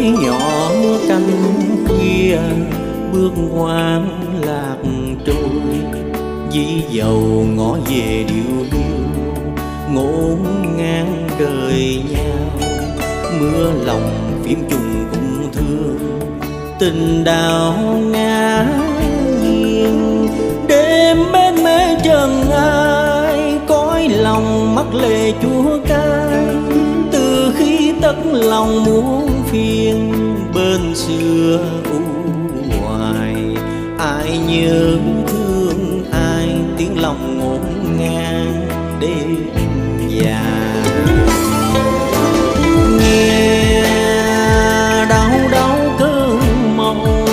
nhỏ canh khuya bước ngoan lạc trôi, dĩ dầu ngõ về điệu hiu ngổn ngang đời nhau. Mưa lòng phím trùng cũng thương, tình đào ngã nghiêng. Đêm bên mê trần ai, cõi lòng mắc lệ chúa cai. Từ khi tất lòng muốn phiền, bên xưa u hoài. Ai nhớ thương ai, tiếng lòng ngổn ngang đêm dài. Nghe đau đau cơn mộng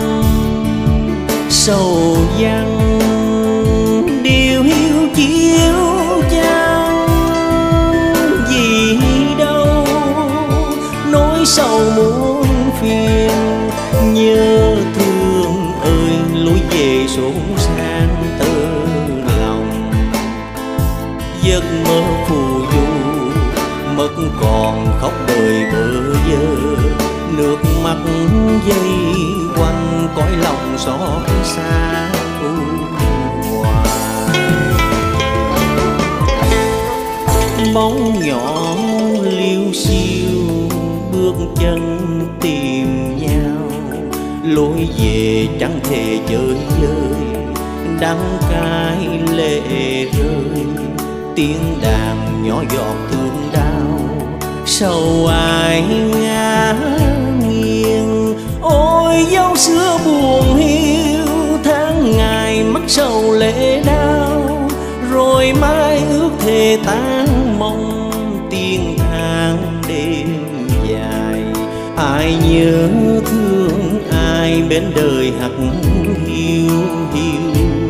sầu vắng, điều hiu chiếu trăng. Vì đâu nỗi sầu muôn phiền, nhớ thương ơi lối về sốn sang tơ lòng. Giấc mơ phù du mất còn khóc đời bơ vơ, nước mắt dây quanh cõi lòng xót xa u hoài. Bóng nhỏ liêu xiêu bước chân tìm nhau, lối về chẳng thể chơi vơi, đắng cay lệ rơi. Tiếng đàn nhỏ giọt thương đau, sầu ai ngã nghiêng. Ôi dấu xưa buồn hiu, tháng ngày mắc sầu lệ đau. Rồi mai ước thề tan mong, tiếng than đêm dài. Ai nhớ thương ai, bên đời hắt hiu hiu.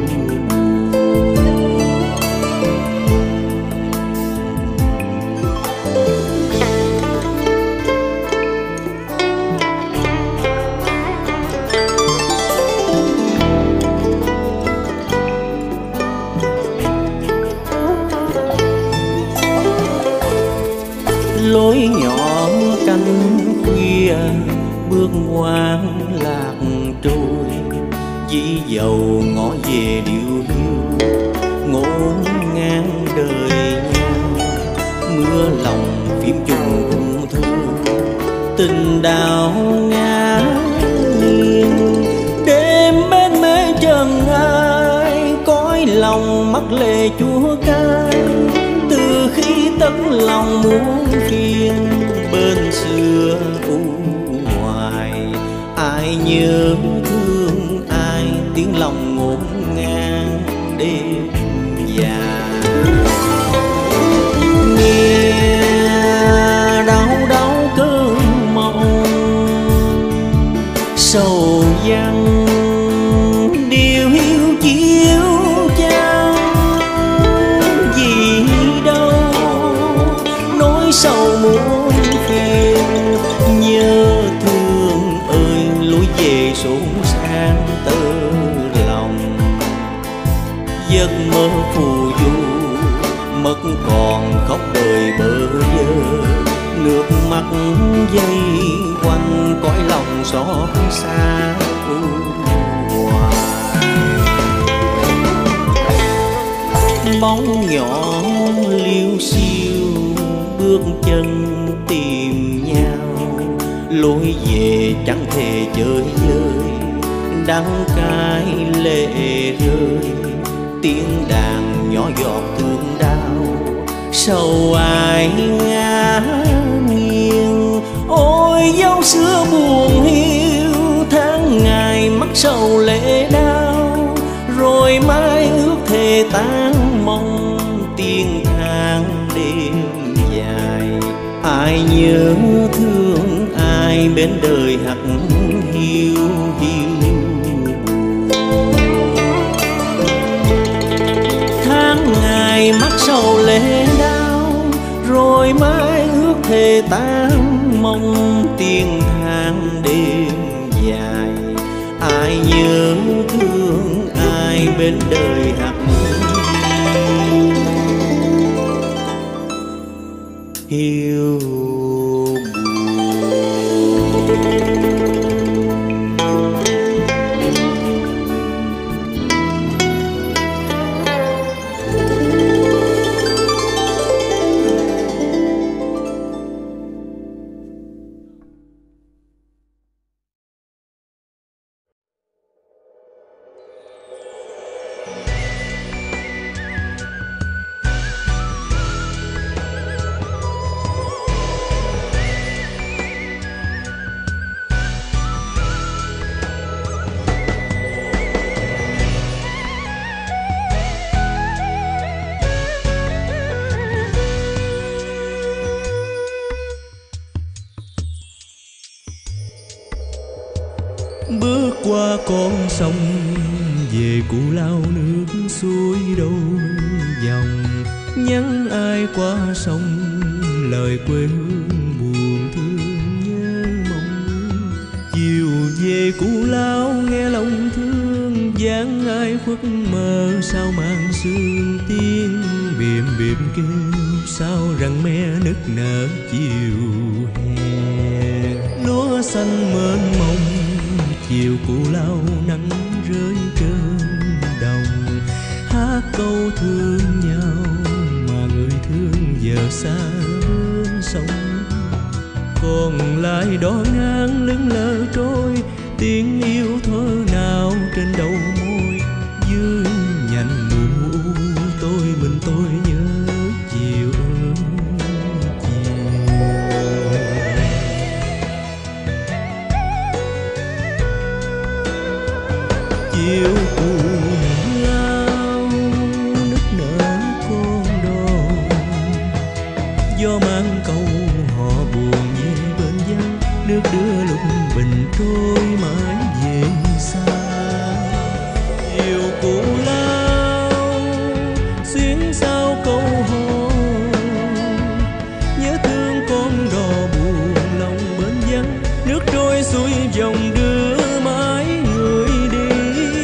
Lối nhỏ canh khuya bước ngoan lạc trôi, dĩ dầu ngõ về điệu hiu ngổn ngang đời nhau. Mưa lòng phím trùng cũng thương, tình đào ngã nghiêng. Đêm bên mê trần ai, cõi lòng mắc lệ chúa cai. Từ khi tất lòng muốn phiền, bên xưa u hoài. Ai nhớ thương ai, tiếng lòng ngổn ngang đêm dài. Nghe đau đau cơn mộng sầu vắng, điều hiu chiếu trăng. Vì đâu nỗi sầu muôn phiền, nhớ thương ơi lối về sốn sang tơ lòng. Giấc mơ phù du mất còn khóc đời bơ vơ, nước mắt dây quanh cõi lòng xót xa u hoài. Bóng nhỏ liêu xiêu bước chân tìm nhau, lối về chẳng thể chơi vơi, đắng cay lệ rơi. Tiếng đàn nhỏ giọt thương đau, sầu ai ngã nghiêng. Ôi dấu xưa buồn hiu, tháng ngày mắc sầu lệ đau. Rồi mai ước thề tan mong, tiếng than đêm dài. Ai nhớ thương ai, bên đời hắt hiu hiu. Tháng ngày mắc sầu lệ đau, rồi mai ước thề tan mong, tiếng than đêm dài. Ai nhớ thương ai, bên đời hắt hiu buồn. qua con sông về Cù Lao nước suối đôi dòng, nhắn ai qua sông lời quê hương buồn thương nhớ mong. Chiều về Cù Lao nghe lòng thương, dáng ai khuất mơ sao màn sương. Tiếng biềm biềm kêu sao rằng me nức nở chiều hè. Lúa xanh mênh mông chiều Cù Lao nắng rơi trên đồng, hát câu thương nhau mà người thương giờ xa bên sông. Còn lại đò ngang lững lờ trôi, tiếng yêu thơ nào trên đầu môi. Dưới nhành mù tôi mình tôi nhớ chiều chiều Cù Lao nức nở con đò. Gió mang câu họ buồn về bên vắng, nước đưa lúc bình trôi mãi về xa. Chiều Cù Lao xuyến sao câu hò, nhớ thương con đò buồn lòng bên vắng. Nước trôi xuôi dòng đưa mãi người đi.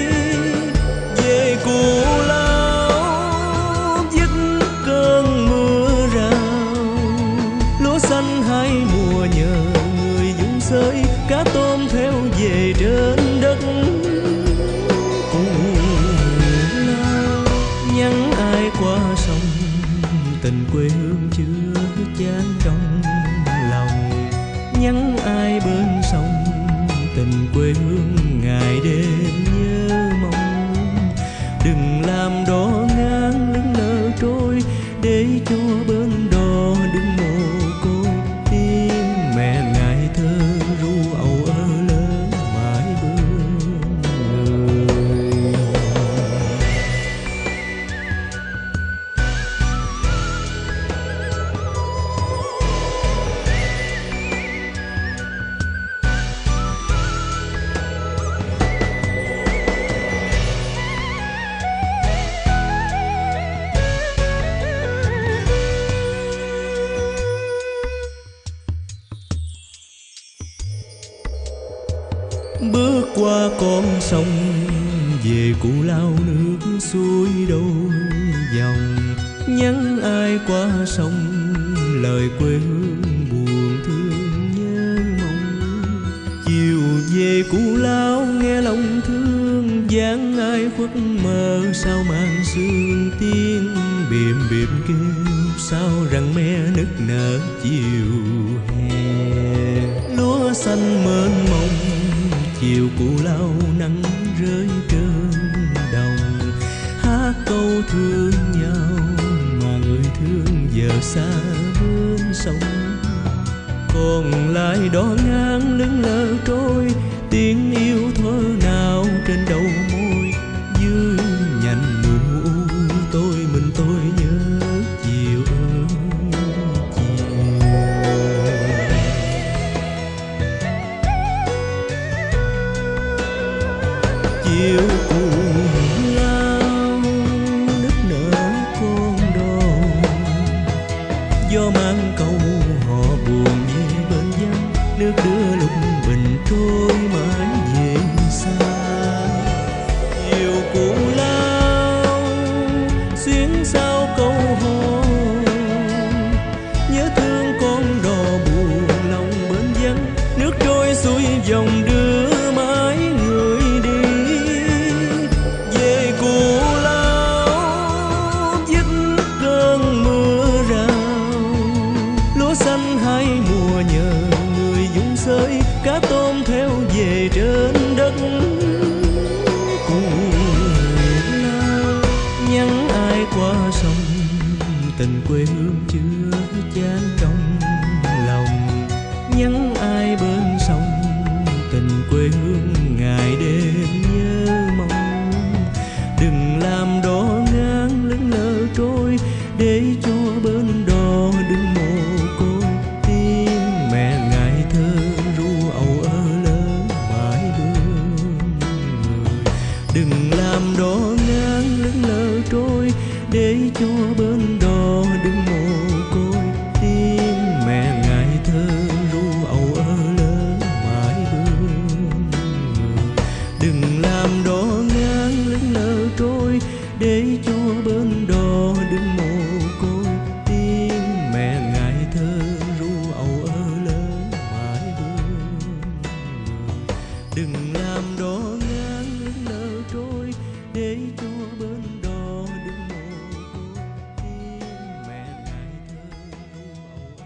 Về Cù Lao dứt cơn mưa rào, lúa xanh hai mùa nhờ người dung sới. Cá tôm theo về trên đất Cù Lao, nhắn ai qua sông tình quê hương chưa chán trong lòng. Nhắn ai bên sông tình quê hương ngày đêm nhớ mong. Đừng làm đò ngang lững lờ trôi, để cho bên đò đứng mồ côi. Tiếng mẹ ngài thơ ru âu ơ lớn mãi bên người. Bước qua con sông về Cù Lao nước suối đôi dòng, nhắn ai qua sông lời quê hương buồn thương nhớ mong. Chiều về Cù Lao nghe lòng thương, dáng ai khuất mơ sao màn sương. Tiếng biềm biềm kêu sao rằng me nức nở chiều hè. Lúa xanh mênh mông chiều Cù Lao nắng rơi trên đồng, hát câu thương nhau mà người thương giờ xa bên sông. Còn lại đò ngang lững lờ trôi, tiếng yêu thơ nào trên đầu môi. Dưới nhành mù tôi mình tôi nhớ chiều chiều Cù Lao nức nở con đò. Gió mang câu họ buồn về bên vắng, nước đưa lúc bình trôi mãi về xa. Chiều Cù Lao xuyến sao câu hò, nhớ thương con đò buồn lòng bên vắng. Nước trôi xuôi dòng đưa mãi người đi. Về Cù Lao dứt cơn mưa rào, lúa xanh hai mùa nhờ người dung sới. Cá tôm theo về trên đất Cù Lao, nhắn ai qua sông tình quê hương chưa chán trong lòng. Nhắn ai bên sông tình quê hương ngày đêm nhớ mong. Đừng làm đò ngang lững lờ trôi, để cho bên đò đứng mồ côi. Tiếng mẹ ngài thơ ru âu ơ lớn mãi bên cho bên đó đừng mồ côi. Tiếng mẹ ngài thơ ru âu ơ lớn mãi bướng. Đừng làm đó ngang lững lờ trôi, để cho bên đó đừng mồ côi. Tiếng mẹ ngài thơ ru âu ơ lớn mãi bướng. Đừng làm đó ngang lững lờ trôi, để cho bên đó đừng mồ côi. Tiếng mẹ ngài thơ ru âu ơ.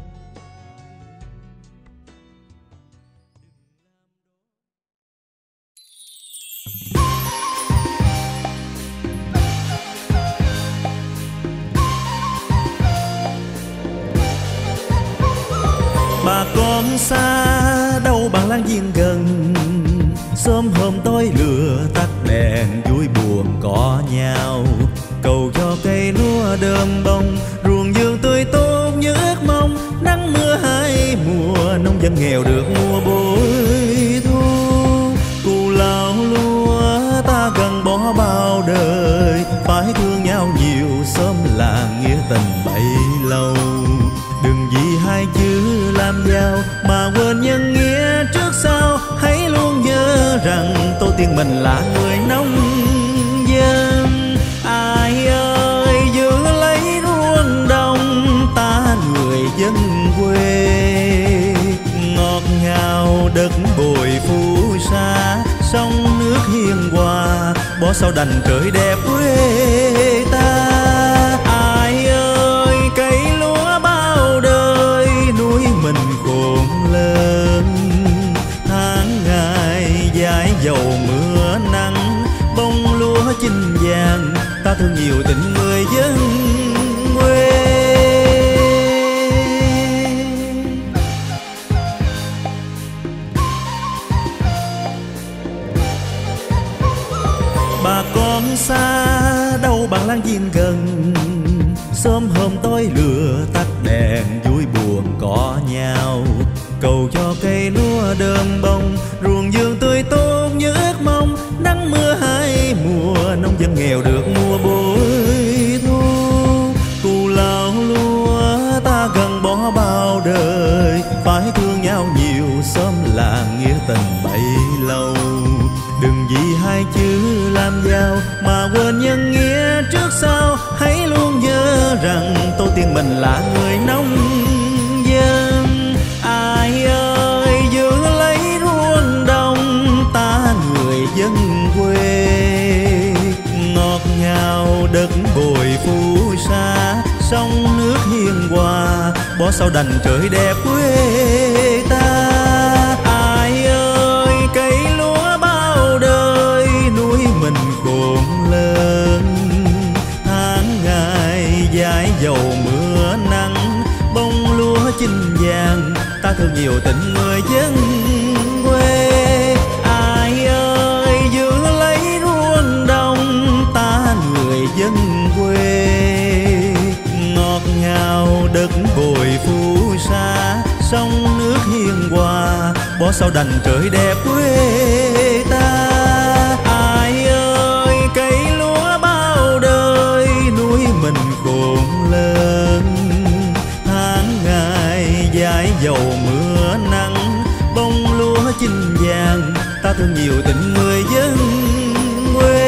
Bà con xa đâu bằng láng giềng gần, sớm hôm tối lửa tắt đèn vui buồn có nhau. Cầu cho cây lúa đơm bông, ruộng vườn tươi tốt như ước mong. Nắng mưa hai mùa, nông dân nghèo được mùa bội thu. Cù lao lúa ta gần bỏ bao đời, phải thương nhau nhiều sớm là nghĩa tình bấy lâu. Đừng vì hai chữ làm giàu mà quên nhân nghĩa trước sau. Hãy luôn nhớ rằng tổ tiên mình là người nông dân. Ai ơi giữ lấy ruộng đồng, ta người dân quê. Ngọt ngào đất bồi phù sa, sông nước hiền hòa, bỏ sao đành trời đẹp quê ta. Ai ơi cây lúa bao đời, núi mình khôn lớn. Tháng ngày dài dầu mưa nắng, bông lúa chín vàng, ta thương nhiều tình người dân quê. Bà con xa đâu bằng láng giềng gần, sớm hôm tối lửa tắt đèn vui buồn có nhau. Cầu cho cây lúa đơm bông, ruộng vườn tươi tốt như ước mong. Nắng mưa hai mùa, nông dân nghèo được mùa bội thu. Cù lao lúa ta gần bỏ bao đời, phải thương nhau nhiều sớm là nghĩa tình bấy lâu. Đừng vì hai chữ làm giàu mà quên nhân nghĩa trước sau. Hãy luôn nhớ rằng tổ tiên mình là người nông dân. Ai ơi giữ lấy ruộng đồng, ta người dân quê. Ngọt ngào đất bồi phù sa, sông nước hiền hòa, bỏ sao đành trời đẹp quê ta. Ai ơi cây lúa bao đời, núi mình khôn lớn. Tháng ngày dài dầu mưa nắng, bông lúa chín vàng, ta thương nhiều tình người dân quê. Ai ơi giữ lấy ruộng đồng, ta người dân quê. Ngọt ngào đất bồi phù sa, sông nước hiền hòa, bỏ sao đành trời đẹp quê ta. Ai ơi cây lúa bao đời, núi mình khôn lớn. Tháng ngày dài dầu mưa nắng, bông lúa chín vàng, ta thương nhiều tình người dân quê.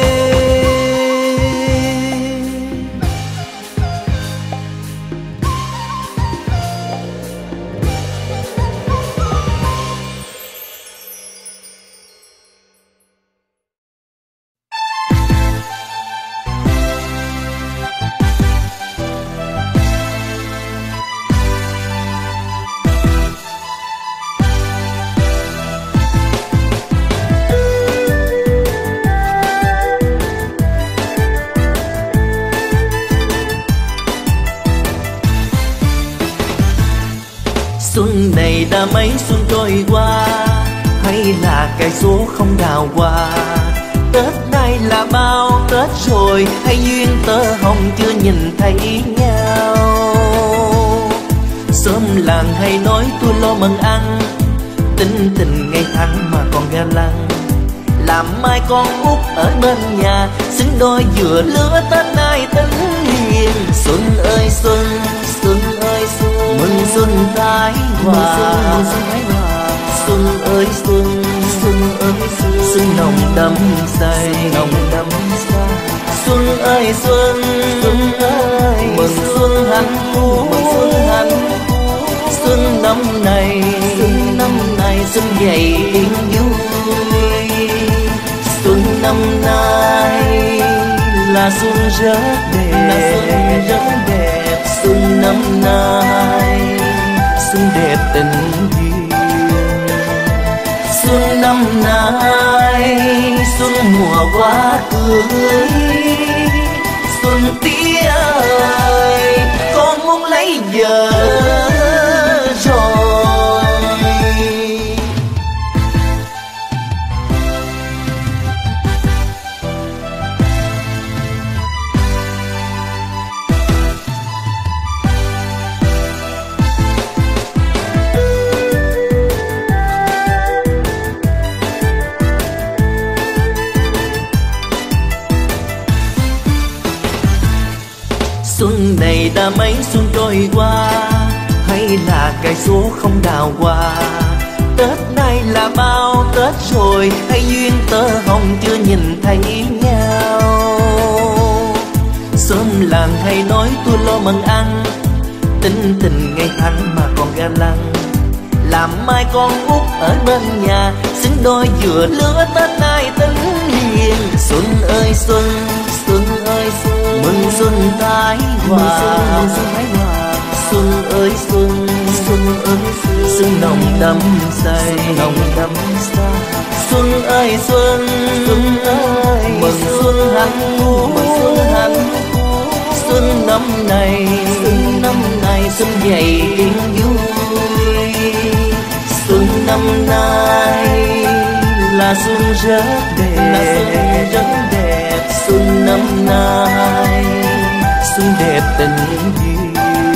Xuân này đã mấy xuân trôi qua, hay là cái số không đào hoa. Tết nay là bao Tết rồi, hay duyên tơ hồng chưa nhìn thấy nhau. Sớm làng hay nói tôi lo mừng ăn, tính tình ngày tháng mà còn ga lăng. làm mai con út ở bên nhà, xứng đôi vừa lứa Tết nay tính hiền. Xuân ơi xuân, xuân ơi xuân, mừng xuân thái hòa. Xuân ơi xuân, xuân ơi xuân, xuân nồng đậm say, nồng đậm say. Xuân ơi xuân, xuân ơi mừng xuân hạnh phúc, mừng xuân hạnh phúc. Xuân năm này, xuân năm này, xuân dày yên vui. Xuân năm nay là xuân rất đẹp, là xuân rất đẹp. Xuân năm nay, xuân đẹp tình duyên. Xuân năm nay, xuân mùa hoa tươi. Xuân tía ơi, con muốn lấy vợ rồi. Xuân này đã mấy xuân trôi qua, hay là cái số không đào hoa. Tết nay là bao Tết rồi, hay duyên tơ hồng chưa nhìn thấy nhau. Xóm làng hay nói tôi lo mần ăn, tính tình ngày thẳng mà còn ga lăng. Làm mai con út ở bên nhà, xứng đôi vừa lứa Tết nay tính hiền. Xuân ơi xuân, xuân ơi xuân, mừng xuân thái hòa. Xuân ơi xuân, xuân ơi xuân, xuân nồng đậm say, nồng đậm say. Xuân ơi xuân, xuân ơi mừng xuân hạnh phúc, mừng xuân hạnh phúc. Xuân năm này, xuân năm này, xuân dày yên vui. Xuân năm nay là xuân rất đẹp, là xuân rất đẹp. Xuân năm nay, xuân đẹp tình duyên.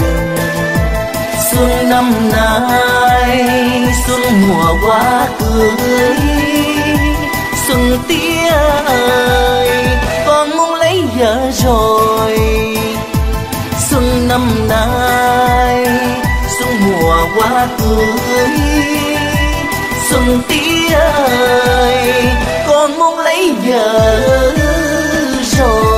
Xuân năm nay, xuân mùa hoa tươi. Xuân tía ơi, con muốn lấy vợ rồi. Xuân năm nay, xuân mùa hoa tươi. Xuân tía ơi, con muốn lấy vợ rồi.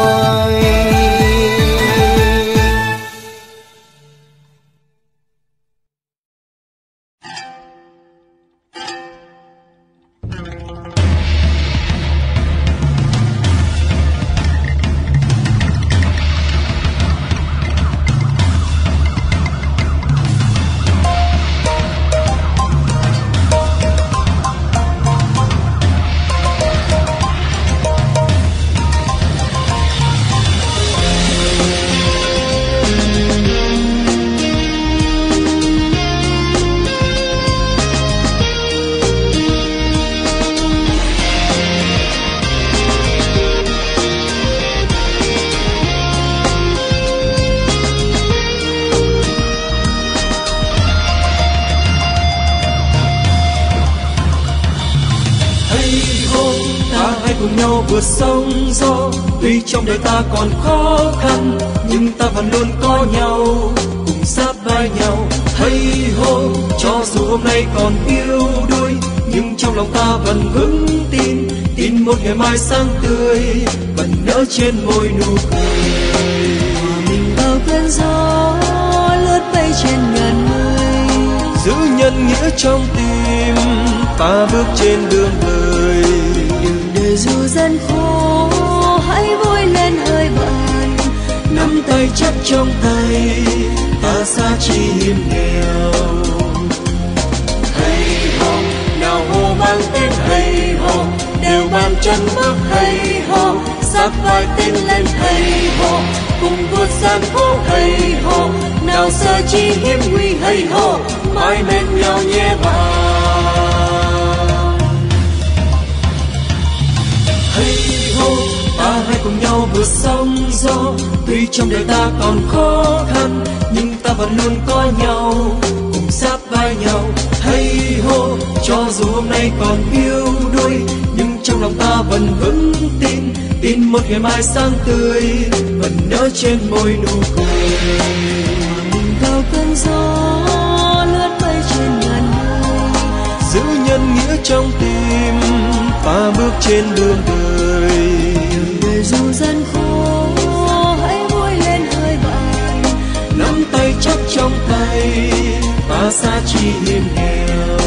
vượt sóng gió. Tuy trong đời ta còn khó khăn, nhưng ta vẫn luôn có nhau, cùng sát vai nhau. Hay hô, cho dù hôm nay còn yếu đuối, nhưng trong lòng ta vẫn vững tin, tin một ngày mai sáng tươi, vẫn nở trên môi nụ cười. Mình bao cơn gió lướt bay trên ngàn mây, giữ nhân nghĩa trong tim, ta bước trên đường đời. đường đời dù gian khó, hãy vui lên hơi bận, nắm tay chắc trong tay, ta xa chi hiểm nghèo. Hay ho, nào hô mang tên hay ho, đều bàn chân bước hay ho, sát vai tiến lên hay ho, cùng vượt gian khó hay ho, nào sợ chi hiểm nguy hay ho, mãi bên nhau nhé bạn. Hay ho, ta hãy cùng nhau vượt sóng gió. Tuy trong đời ta còn khó khăn, nhưng ta vẫn luôn có nhau, cùng sát vai nhau. Hay ho, cho dù hôm nay còn yếu đuối, nhưng trong lòng ta vẫn vững tin, tin một ngày mai sáng tươi vẫn nở trên môi nụ cười. Vào cơn gió lướt bay trên ngàn nơi, giữ nhân nghĩa trong tim và bước trên đường đời. người dù gian khổ hãy vui lên hơi bạn, nắm tay chắc trong tay và xa chi hiền nghèo.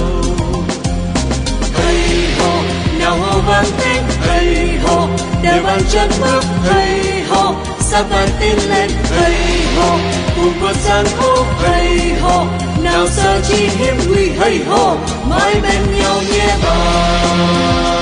Hey ho, nào ho vang tiếng hey ho, đều bàn chân bước hey ho, sát vai tiến lên hey ho, cùng vượt gian khổ hey ho, nào sợ chi hiểm nguy hey ho, mãi bên nhau nhé bạn.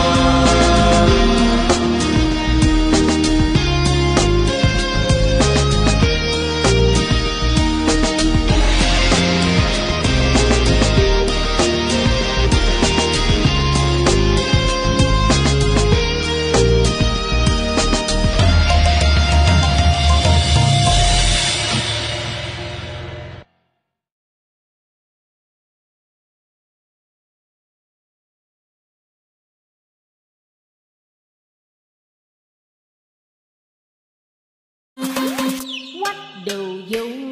What do you